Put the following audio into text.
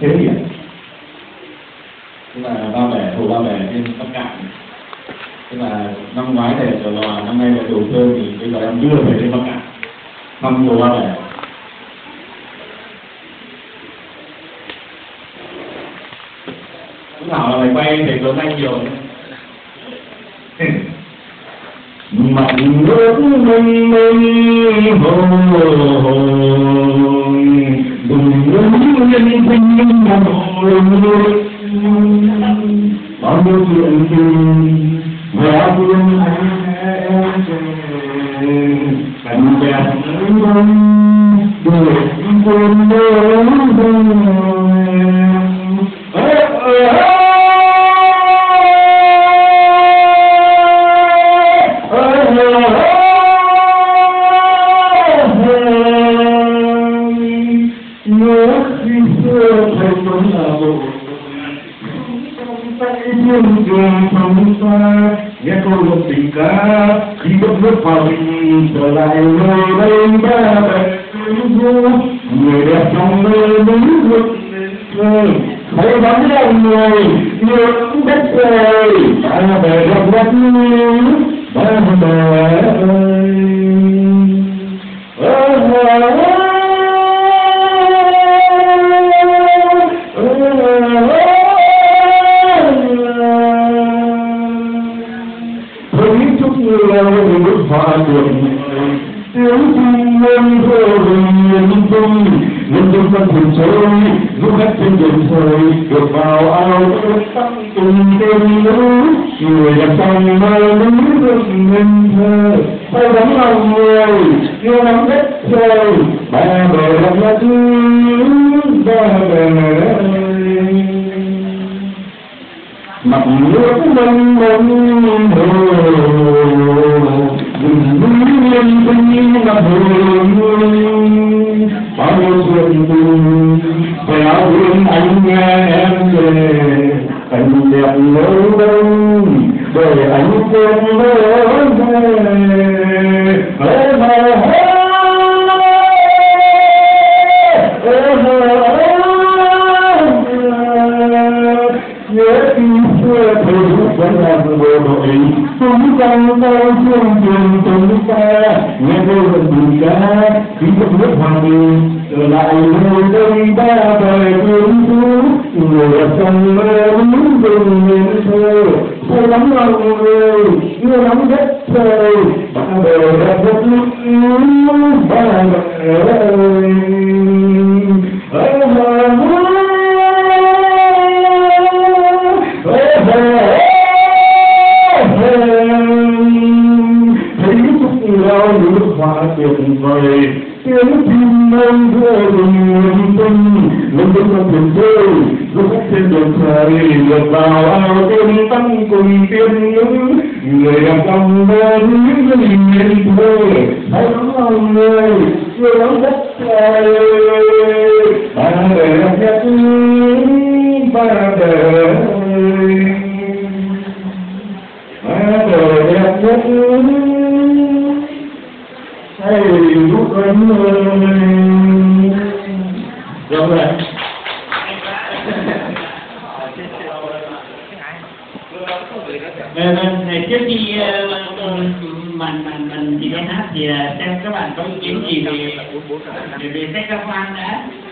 thế hiển, tức là ba bể hồ ba bể trên Bắc Cạn, tức là năm ngoái để trở lò, năm nay là đầu tư thì bây giờ em đưa về trên Bắc Cạn thăm hồ ba bể. Lúc nào là phải quay để có tay nhiều mặt nước mênh mênh hồ đừng nhớ nhân sinh một lần bao nhiêu chuyện tình và buồn cảnh đẹp đời quên nghe câu luật tình ca khi đất nước hòa bình trở lại nơi đây ba bể người đẹp trong mơ núi vực trời hãy đón lòng người những đất trời ba bể gặp đất ba bể hòa đường tiếng chim lên vô miền trung nhân dân văn thuyền trôi du khách trên biển trời được vào ao ước tăng cùng đêm nữ người đẹp trong mơ núi rừng nên thơ say đắm lòng người yêu nắng đất trời ba bể gặp nhau ba bể mặt nước mênh mông hồ đừng núi lên tinh ngập hồn bao nhiêu chuyện tình về áo hương anh nghe em kể cảnh đẹp lâu đông để anh quên lỡ nhớ khi xưa thầy vẫn làm bộ đội chúng con đau thương trường chúng ta nghe câu lần tình ca khi đất nước hòa bình trở lại nơi đây ba bể quyến rũ người đẹp trong mơ núi rừng miền thơ say đắm lòng người yêu nắng đất trời ba bể đẹp đất nước ba bể nước hoa tuyệt vời tiếng chim lên vô rừng nguyên tinh lên đến con thuyền rơi du khách trên đường trời lượt vào ao tiên tăng cùng tiên nữ người đẹp trong mơ núi rừng miền thơ hãy đắm lòng người yêu lắm đất trời ba bể đẹp ba bể đẹp nhất hey lúc anh rồi này trước khi mình đi hát thì các bạn có ý kiến gì về sách giáo khoa đã?